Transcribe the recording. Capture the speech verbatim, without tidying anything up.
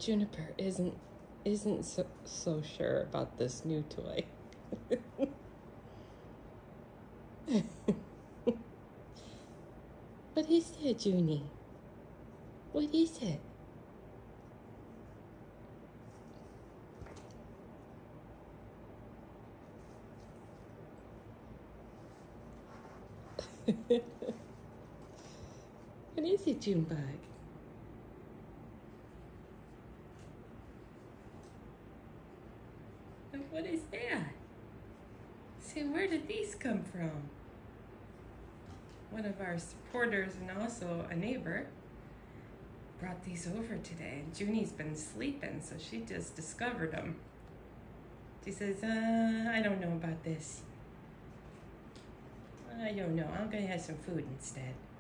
Juniper isn't isn't so, so sure about this new toy. What is it, Junie? What is it? What is it, Junebug? And what is that? See, where did these come from? One of our supporters and also a neighbor brought these over today. And Junie's been sleeping, so she just discovered them. She says, uh, I don't know about this. I don't know. I'm gonna have some food instead.